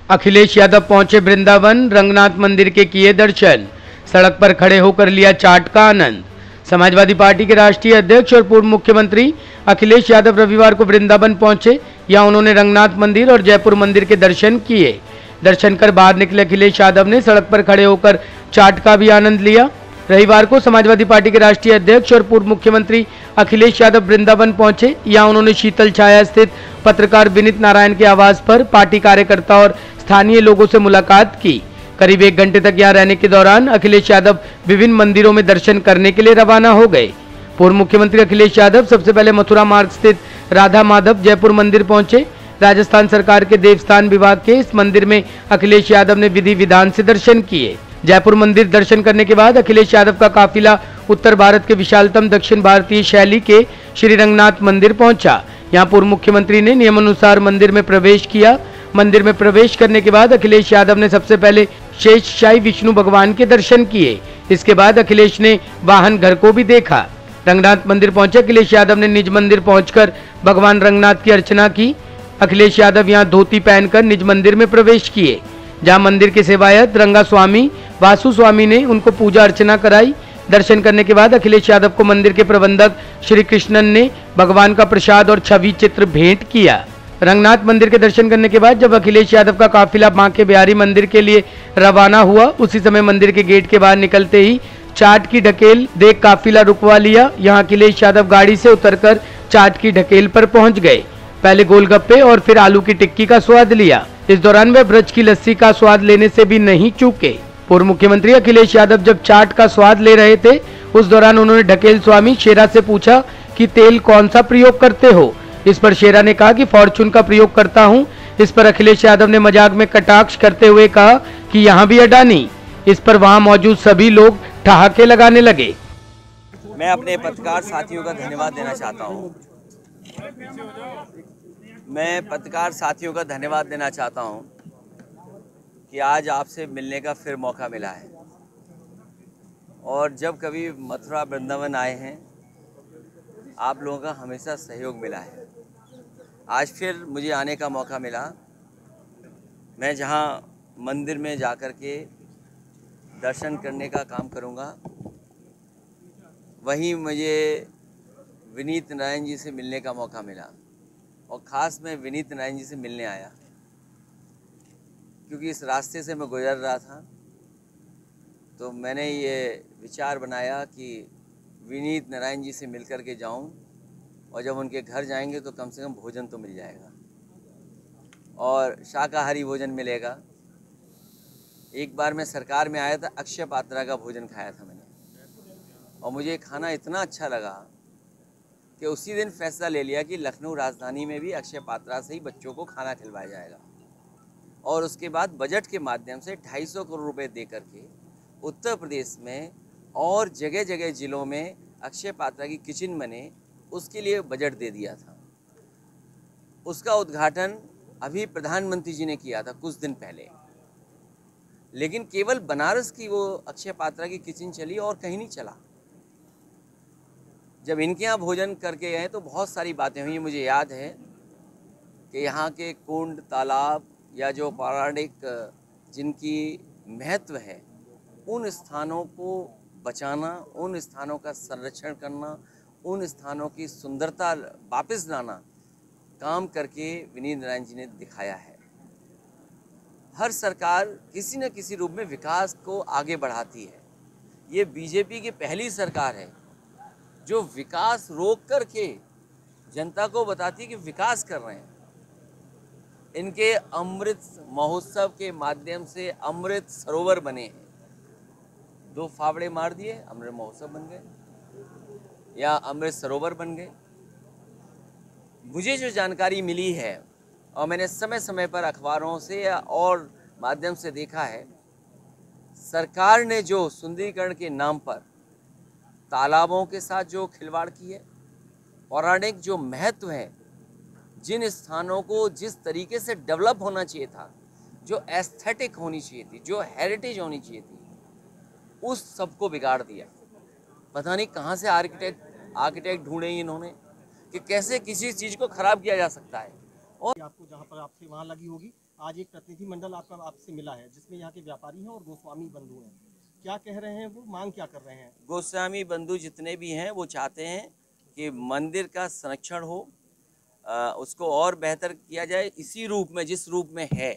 अखिलेश यादव पहुंचे वृंदावन, रंगनाथ मंदिर के किए दर्शन, सड़क पर खड़े होकर लिया चाट का आनंद। समाजवादी पार्टी के राष्ट्रीय अध्यक्ष और पूर्व मुख्यमंत्री अखिलेश यादव रविवार को वृंदावन पहुंचे। यहां उन्होंने रंगनाथ मंदिर और जयपुर मंदिर के दर्शन किए। दर्शन कर बाहर निकले अखिलेश यादव ने सड़क पर खड़े होकर चाट का भी आनंद लिया। रविवार को समाजवादी पार्टी के राष्ट्रीय अध्यक्ष और पूर्व मुख्यमंत्री अखिलेश यादव वृंदावन पहुंचे। यहां उन्होंने शीतल छाया स्थित पत्रकार विनीत नारायण के आवास पर पार्टी कार्यकर्ता और स्थानीय लोगों से मुलाकात की। करीब 1 घंटे तक यहां रहने के दौरान अखिलेश यादव विभिन्न मंदिरों में दर्शन करने के लिए रवाना हो गए। पूर्व मुख्यमंत्री अखिलेश यादव सबसे पहले मथुरा मार्ग स्थित राधा माधव जयपुर मंदिर पहुंचे। राजस्थान सरकार के देवस्थान विभाग के इस मंदिर में अखिलेश यादव ने विधि विधान से दर्शन किए। जयपुर मंदिर दर्शन करने के बाद अखिलेश यादव का काफिला उत्तर भारत के विशालतम दक्षिण भारतीय शैली के श्री रंगनाथ मंदिर पहुंचा। यहां पूर्व मुख्यमंत्री ने नियमानुसार मंदिर में प्रवेश किया। मंदिर में प्रवेश करने के बाद अखिलेश यादव ने सबसे पहले शेषशाही विष्णु भगवान के दर्शन किए। इसके बाद अखिलेश ने वाहन घर को भी देखा। रंगनाथ मंदिर पहुंचे अखिलेश यादव ने निज मंदिर पहुंचकर भगवान रंगनाथ की अर्चना की। अखिलेश यादव यहां धोती पहनकर निज मंदिर में प्रवेश किए, जहां मंदिर के सेवायत रंगा स्वामी वासु स्वामी ने उनको पूजा अर्चना कराई। दर्शन करने के बाद अखिलेश यादव को मंदिर के प्रबंधक श्री कृष्णन ने भगवान का प्रसाद और छवि चित्र भेंट किया। रंगनाथ मंदिर के दर्शन करने के बाद जब अखिलेश यादव का काफिला बांके बिहारी मंदिर के लिए रवाना हुआ, उसी समय मंदिर के गेट के बाहर निकलते ही चाट की ढकेल देख काफिला रुकवा लिया। यहां अखिलेश यादव गाड़ी से उतरकर चाट की ढकेल पर पहुंच गए। पहले गोलगप्पे और फिर आलू की टिक्की का स्वाद लिया। इस दौरान वे ब्रज की लस्सी का स्वाद लेने से भी नहीं चूके। पूर्व मुख्यमंत्री अखिलेश यादव जब चाट का स्वाद ले रहे थे, उस दौरान उन्होंने ढकेल स्वामी शेरा से पूछा कि तेल कौन सा प्रयोग करते हो। इस पर शेरा ने कहा कि फॉर्चून का प्रयोग करता हूं। इस पर अखिलेश यादव ने मजाक में कटाक्ष करते हुए कहा कि यहाँ भी अडानी। इस पर वहां मौजूद सभी लोग ठहाके लगाने लगे। मैं अपने पत्रकार साथियों का धन्यवाद देना चाहता हूं। कि आज आपसे मिलने का फिर मौका मिला है। और जब कभी मथुरा वृंदावन आए हैं, आप लोगों का हमेशा सहयोग मिला है। आज फिर मुझे आने का मौका मिला। मैं जहां मंदिर में जाकर के दर्शन करने का काम करूंगा, वहीं मुझे विनीत नारायण जी से मिलने का मौका मिला। और ख़ास मैं विनीत नारायण जी से मिलने आया क्योंकि इस रास्ते से मैं गुजर रहा था, तो मैंने ये विचार बनाया कि विनीत नारायण जी से मिलकर के जाऊं, और जब उनके घर जाएंगे तो कम से कम भोजन तो मिल जाएगा और शाकाहारी भोजन मिलेगा। एक बार मैं सरकार में आया था, अक्षय पात्रा का भोजन खाया था मैंने, और मुझे खाना इतना अच्छा लगा कि उसी दिन फैसला ले लिया कि लखनऊ राजधानी में भी अक्षय पात्रा से ही बच्चों को खाना खिलवाया जाएगा। और उसके बाद बजट के माध्यम से 250 करोड़ रुपए दे करके उत्तर प्रदेश में और जगह जगह ज़िलों में अक्षय पात्रा की किचन बने, उसके लिए बजट दे दिया था। उसका उद्घाटन अभी प्रधानमंत्री जी ने किया था कुछ दिन पहले, लेकिन केवल बनारस की वो अक्षय पात्रा की किचन चली और कहीं नहीं चला। जब इनके यहाँ भोजन करके गए तो बहुत सारी बातें हुई। मुझे याद है कि यहाँ के कुंड, तालाब या जो पौराणिक जिनकी महत्व है, उन स्थानों को बचाना, उन स्थानों का संरक्षण करना, उन स्थानों की सुंदरता वापस लाना काम करके विनीत नारायण जी ने दिखाया है। हर सरकार किसी न किसी रूप में विकास को आगे बढ़ाती है। ये बीजेपी की पहली सरकार है जो विकास रोक करके जनता को बताती है कि विकास कर रहे हैं। इनके अमृत महोत्सव के माध्यम से अमृत सरोवर बने हैं। 2 फावड़े मार दिए, अमृत महोत्सव बन गए या अमृत सरोवर बन गए। मुझे जो जानकारी मिली है, और मैंने समय समय पर अखबारों से या और माध्यम से देखा है, सरकार ने जो सुंदरीकरण के नाम पर तालाबों के साथ जो खिलवाड़ की है, पौराणिक जो महत्व है, जिन स्थानों को जिस तरीके से डेवलप होना चाहिए था, जो एस्थेटिक होनी चाहिए थी, जो हेरिटेज होनी चाहिए थी, उस सब को बिगाड़ दिया। पता नहीं कहाँ से आर्किटेक्ट ढूंढे इन्होंने कि कैसे किसी चीज़ को ख़राब किया जा सकता है। और आपको जहाँ पर आपसे वहाँ लगी होगी, आज एक प्रतिनिधिमंडल आपसे मिला है जिसमें यहाँ के व्यापारी हैं और गोस्वामी बंधु हैं, क्या कह रहे हैं, वो मांग क्या कर रहे हैं? गोस्वामी बंधु जितने भी हैं वो चाहते हैं कि मंदिर का संरक्षण हो, उसको और बेहतर किया जाए इसी रूप में जिस रूप में है,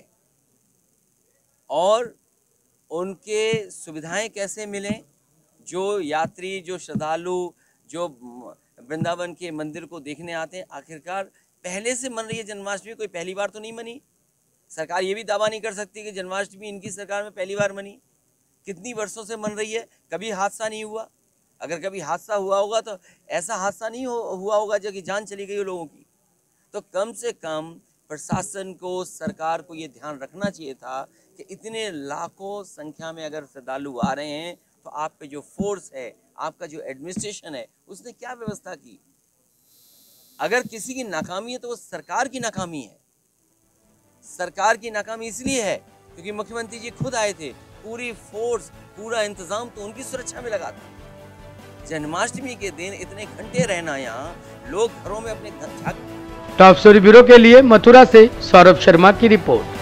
और उनके सुविधाएं कैसे मिलें। जो यात्री, जो श्रद्धालु, जो वृंदावन के मंदिर को देखने आते हैं, आखिरकार पहले से मन रही है जन्माष्टमी, कोई पहली बार तो नहीं मनी। सरकार ये भी दावा नहीं कर सकती कि जन्माष्टमी इनकी सरकार में पहली बार मनी, कितनी वर्षों से मन रही है, कभी हादसा नहीं हुआ। अगर कभी हादसा हुआ होगा तो ऐसा हादसा नहीं हुआ होगा जो कि जान चली गई हो लोगों की। तो कम से कम प्रशासन को, सरकार को ये ध्यान रखना चाहिए था कि इतने लाखों संख्या में अगर श्रद्धालु आ रहे हैं तो आप पे जो फोर्स है, आपका जो एडमिनिस्ट्रेशन है, उसने क्या व्यवस्था की। अगर किसी की नाकामी है तो वो सरकार की नाकामी है। सरकार की नाकामी इसलिए है क्योंकि मुख्यमंत्री जी खुद आए थे, पूरी फोर्स, पूरा इंतजाम तो उनकी सुरक्षा में लगा था। जन्माष्टमी के दिन इतने घंटे रहना, यहाँ लोग घरों में अपने घर। टॉप स्टोरी ब्यूरो के लिए मथुरा से सौरभ शर्मा की रिपोर्ट।